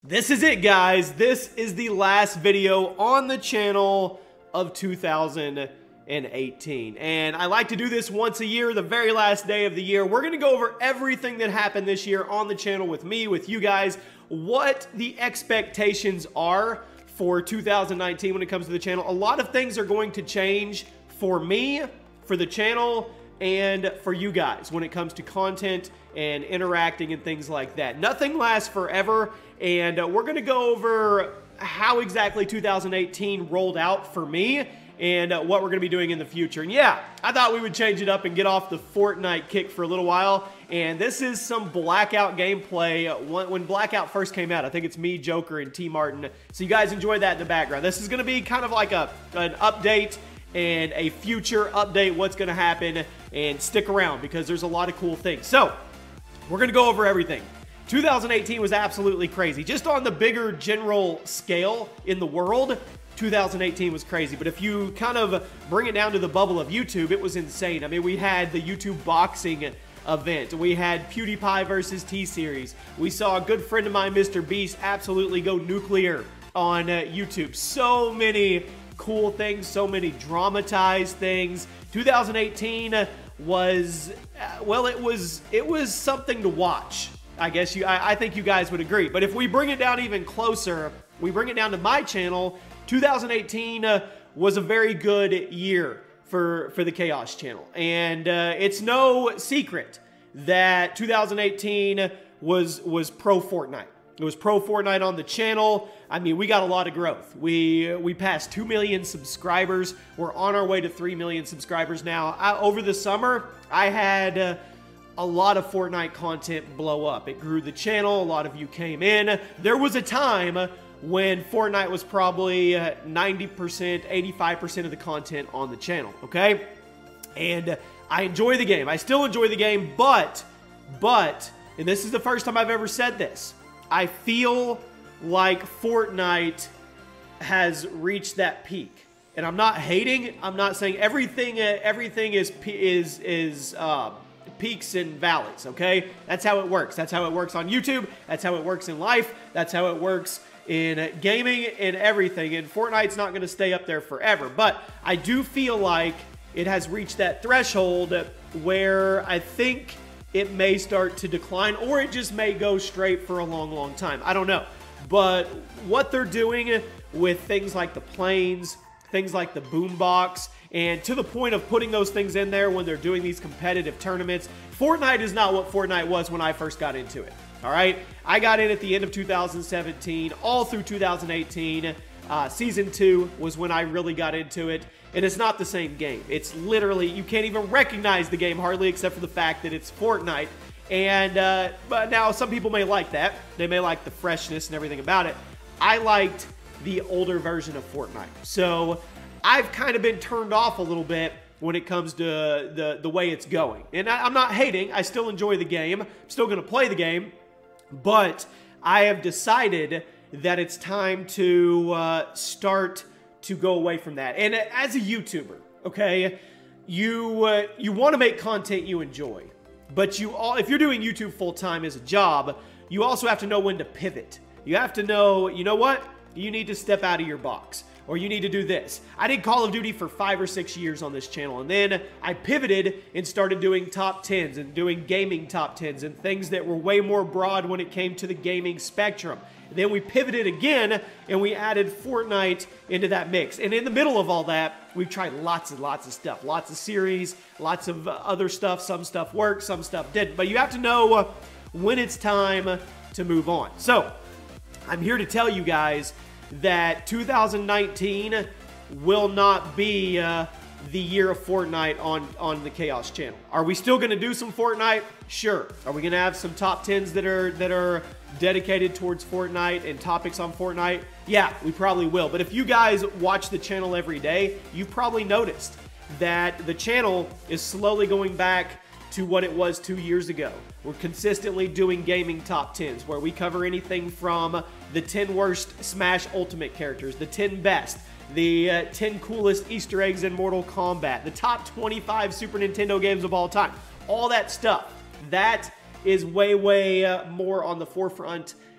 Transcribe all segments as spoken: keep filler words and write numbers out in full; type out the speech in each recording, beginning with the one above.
This is it, guys. This is the last video on the channel of two thousand eighteen. And I like to do this once a year, the very last day of the year. We're going to go over everything that happened this year on the channel with me, with you guys, what the expectations are for two thousand nineteen when it comes to the channel. A lot of things are going to change for me, for the channel, and for you guys when it comes to content and interacting and things like that. Nothing lasts forever, and uh, we're going to go over how exactly two thousand eighteen rolled out for me and uh, what we're going to be doing in the future. And yeah, I thought we would change it up and get off the Fortnite kick for a little while. And this is some Blackout gameplay when Blackout first came out. I think it's me, Joker, and T Martin. So you guys enjoy that in the background. This is going to be kind of like a an update and a future update, what's going to happen, and stick around because there's a lot of cool things. So we're going to go over everything. two thousand eighteen was absolutely crazy. Just on the bigger general scale in the world, two thousand eighteen was crazy. But if you kind of bring it down to the bubble of YouTube, it was insane. I mean, we had the YouTube boxing event. We had PewDiePie versus T-Series. We saw a good friend of mine, Mister Beast, absolutely go nuclear on uh, YouTube. So many cool things, so many dramatized things. two thousand eighteen was, uh, well, it was, it was something to watch. I guess you, I, I think you guys would agree. But if we bring it down even closer, we bring it down to my channel, two thousand eighteen uh, was a very good year for, for the Chaos channel. And uh, it's no secret that two thousand eighteen was, was pro Fortnite. It was pro Fortnite on the channel. I mean, we got a lot of growth. We we passed two million subscribers. We're on our way to three million subscribers now. I, over the summer, I had uh, a lot of Fortnite content blow up. It grew the channel. A lot of you came in. There was a time when Fortnite was probably uh, ninety percent, eighty-five percent of the content on the channel, okay? And uh, I enjoy the game. I still enjoy the game, but, but, and this is the first time I've ever said this, I feel like Fortnite has reached that peak. And I'm not hating. I'm not saying everything uh, everything is is is uh, peaks and valleys, okay? That's how it works. That's how it works on YouTube. That's how it works in life. That's how it works in uh, gaming and everything. And Fortnite's not going to stay up there forever. But I do feel like it has reached that threshold where I think it may start to decline, or it just may go straight for a long, long time. I don't know. But what they're doing with things like the planes, things like the boombox, and to the point of putting those things in there when they're doing these competitive tournaments, Fortnite is not what Fortnite was when I first got into it. All right? I got in at the end of two thousand seventeen, all through two thousand eighteen. Uh, season two was when I really got into it, and it's not the same game. It's literally, you can't even recognize the game hardly, except for the fact that it's Fortnite. And uh, but now some people may like that. They may like the freshness and everything about it. I liked the older version of Fortnite. So I've kind of been turned off a little bit when it comes to the, the way it's going. And I, I'm not hating. I still enjoy the game. I'm still going to play the game. But I have decided that it's time to uh, start to go away from that. And as a YouTuber, okay, you uh, you want to make content you enjoy, but you all, if you're doing YouTube full time as a job, you also have to know when to pivot. You have to know, you know what, you need to step out of your box, or you need to do this. I did Call of Duty for five or six years on this channel, and then I pivoted and started doing top tens and doing gaming top tens and things that were way more broad when it came to the gaming spectrum. And then we pivoted again, and we added Fortnite into that mix. And in the middle of all that, we've tried lots and lots of stuff. Lots of series, lots of other stuff. Some stuff worked, some stuff didn't. But you have to know when it's time to move on. So, I'm here to tell you guys that two thousand nineteen will not be uh, the year of Fortnite on, on the Chaos channel. Are we still going to do some Fortnite? Sure. Are we going to have some top tens that are that are dedicated towards Fortnite and topics on Fortnite? Yeah, we probably will. But if you guys watch the channel every day, you've probably noticed that the channel is slowly going back to what it was two years ago. We're consistently doing gaming top tens where we cover anything from the ten worst Smash Ultimate characters, the ten best, the uh, ten coolest Easter eggs in Mortal Kombat, the top twenty-five Super Nintendo games of all time. All that stuff. That is way, way uh, more on the forefront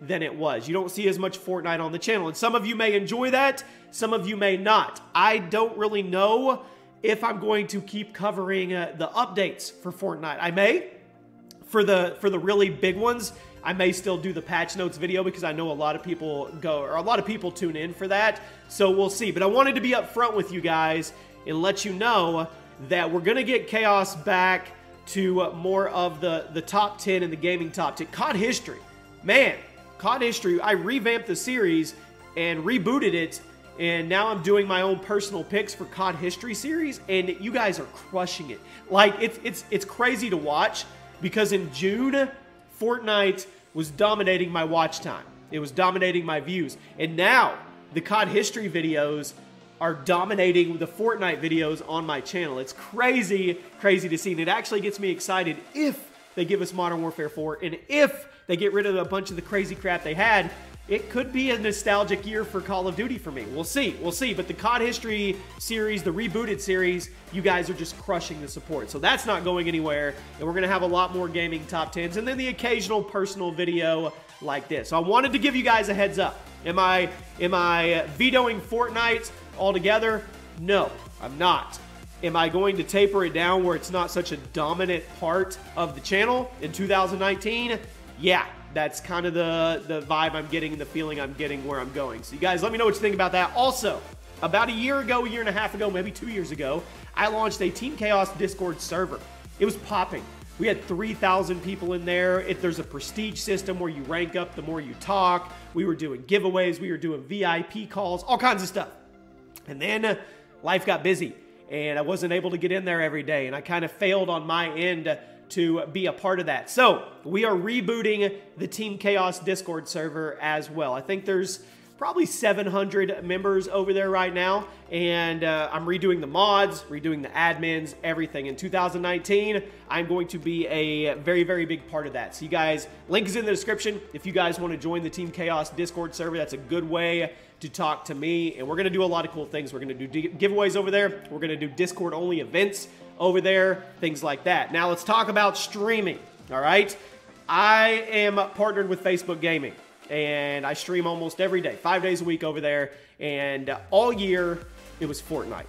than it was. You don't see as much Fortnite on the channel. And some of you may enjoy that. Some of you may not. I don't really know if I'm going to keep covering uh, the updates for Fortnite. I may. For the, for the really big ones, I may still do the patch notes video because I know a lot of people go, or a lot of people tune in for that. So we'll see. But I wanted to be upfront with you guys and let you know that we're going to get Chaos back to uh, more of the, the top ten in the gaming top ten. C O D History. Man, C O D History, I revamped the series and rebooted it, and now I'm doing my own personal picks for C O D History series, and you guys are crushing it. Like, it's, it's, it's crazy to watch because in June, Fortnite was dominating my watch time. It was dominating my views. And now, the C O D History videos are dominating the Fortnite videos on my channel. It's crazy, crazy to see. And it actually gets me excited if they give us Modern Warfare four, and if they get rid of a bunch of the crazy crap they had, it could be a nostalgic year for Call of Duty for me. We'll see, we'll see. But the C O D History series, the rebooted series, you guys are just crushing the support. So that's not going anywhere, and we're gonna have a lot more gaming top tens, and then the occasional personal video like this. So I wanted to give you guys a heads up. Am I, am I vetoing Fortnite altogether? No, I'm not. Am I going to taper it down where it's not such a dominant part of the channel in two thousand nineteen? Yeah, that's kind of the, the vibe I'm getting and the feeling I'm getting where I'm going. So you guys, let me know what you think about that. Also, about a year ago, a year and a half ago, maybe two years ago, I launched a Team Chaos Discord server. It was popping. We had three thousand people in there. If there's a prestige system where you rank up the more you talk. We were doing giveaways. We were doing V I P calls, all kinds of stuff. And then uh, life got busy, and I wasn't able to get in there every day, and I kind of failed on my end to be a part of that. So we are rebooting the Team Chaos Discord server as well. I think there's probably seven hundred members over there right now, and uh, I'm redoing the mods, redoing the admins, everything. In two thousand nineteen, I'm going to be a very, very big part of that. So you guys, link is in the description. If you guys want to join the Team Chaos Discord server, that's a good way to talk to me, and we're going to do a lot of cool things. We're going to do giveaways over there. We're going to do Discord-only events over there, things like that. Now let's talk about streaming, all right? I am partnered with Facebook Gaming, and I stream almost every day, five days a week over there, and uh, all year it was Fortnite.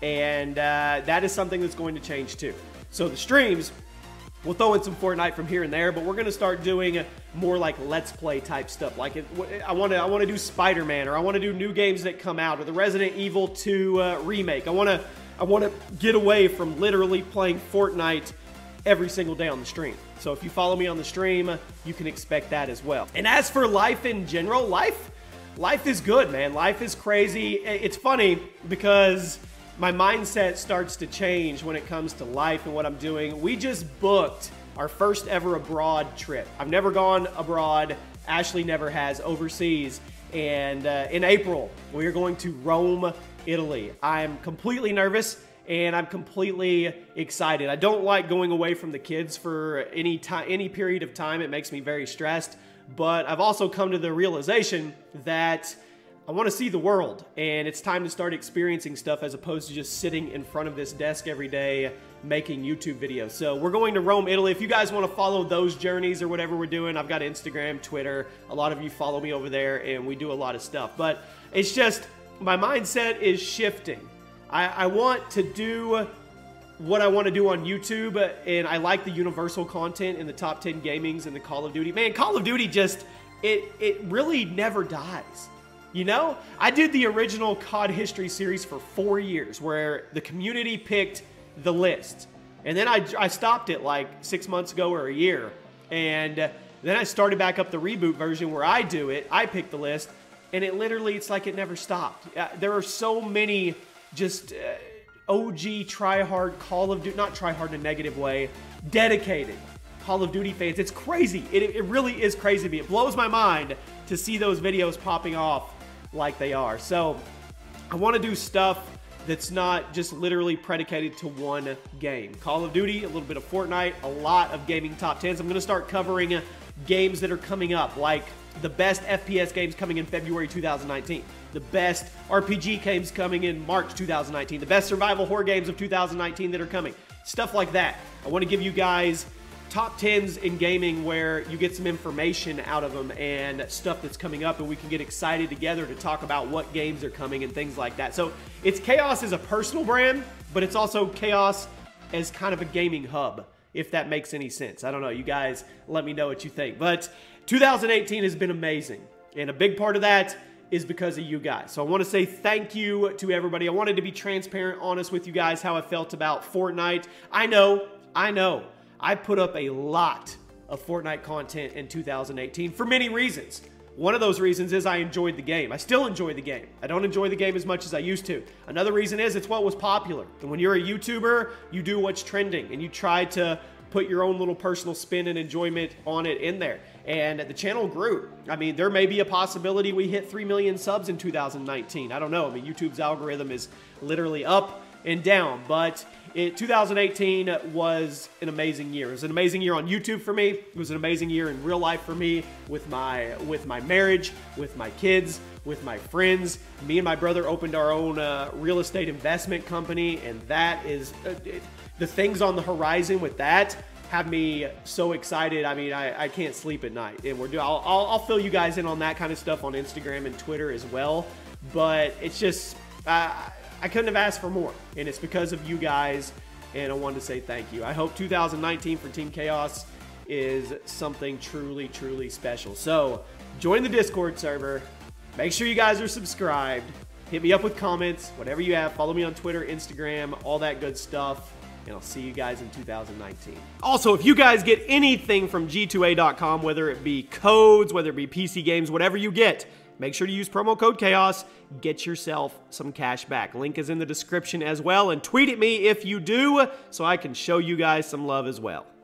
And uh, that is something that's going to change too. So the streams, we'll throw in some Fortnite from here and there, but we're going to start doing more like Let's Play type stuff. Like, it, I want to I want to do Spider-Man, or I want to do new games that come out, or the Resident Evil two uh, remake. I want to I want to get away from literally playing Fortnite every single day on the stream. So if you follow me on the stream, you can expect that as well. And as for life in general, life, life is good, man. Life is crazy. It's funny because my mindset starts to change when it comes to life and what I'm doing. We just booked our first ever abroad trip. I've never gone abroad. Ashley never has, overseas. And uh, in April, we are going to Rome, Italy. I'm completely nervous, and I'm completely excited. I don't like going away from the kids for any time, any period of time. It makes me very stressed. But I've also come to the realization that I want to see the world, and it's time to start experiencing stuff as opposed to just sitting in front of this desk every day making YouTube videos. So we're going to Rome, Italy. If you guys want to follow those journeys or whatever we're doing, I've got Instagram, Twitter. A lot of you follow me over there, and we do a lot of stuff. But it's just, my mindset is shifting. I, I want to do what I want to do on YouTube, and I like the universal content in the top ten gamings and the Call of Duty. Man, Call of Duty just, it, it really never dies. You know, I did the original C O D History series for four years where the community picked the list. And then I, I stopped it like six months ago or a year. And then I started back up the reboot version where I do it. I pick the list. And it literally, it's like it never stopped. Uh, there are so many just uh, O G try-hard Call of Duty, not try-hard in a negative way, dedicated Call of Duty fans. It's crazy. It, it really is crazy to me. It blows my mind to see those videos popping off like they are. So I want to do stuff that's not just literally predicated to one game. Call of Duty, a little bit of Fortnite, a lot of gaming top tens. I'm going to start covering games that are coming up, like the best F P S games coming in February two thousand nineteen, the best R P G games coming in March two thousand nineteen, the best survival horror games of two thousand nineteen that are coming, stuff like that. I want to give you guys top tens in gaming where you get some information out of them and stuff that's coming up, and we can get excited together to talk about what games are coming and things like that. So it's Chaos as a personal brand, but it's also Chaos as kind of a gaming hub, if that makes any sense. I don't know. You guys let me know what you think. But two thousand eighteen has been amazing, and a big part of that is because of you guys. So I want to say thank you to everybody. I wanted to be transparent, honest with you guys, how I felt about Fortnite. I know, I know, I put up a lot of Fortnite content in two thousand eighteen for many reasons. One of those reasons is I enjoyed the game. I still enjoy the game. I don't enjoy the game as much as I used to. Another reason is it's what was popular. And when you're a YouTuber, you do what's trending, and you try to put your own little personal spin and enjoyment on it in there. And the channel grew. I mean, there may be a possibility we hit three million subs in two thousand nineteen. I don't know. I mean, YouTube's algorithm is literally up and down, but it, two thousand eighteen was an amazing year. It was an amazing year on YouTube for me. It was an amazing year in real life for me, with my with my marriage, with my kids, with my friends. Me and my brother opened our own uh, real estate investment company, and that is uh, it, the things on the horizon with that have me so excited. I mean, I, I can't sleep at night, and we're doing. I'll, I'll, I'll fill you guys in on that kind of stuff on Instagram and Twitter as well. But it's just. Uh, I couldn't have asked for more, and it's because of you guys, and I wanted to say thank you. I hope two thousand nineteen for Team Chaos is something truly, truly special. So join the Discord server. Make sure you guys are subscribed. Hit me up with comments, whatever you have. Follow me on Twitter, Instagram, all that good stuff, and I'll see you guys in two thousand nineteen. Also, if you guys get anything from G two A dot com, whether it be codes, whether it be P C games, whatever you get, make sure to use promo code Chaos. Get yourself some cash back. Link is in the description as well. And tweet at me if you do, so I can show you guys some love as well.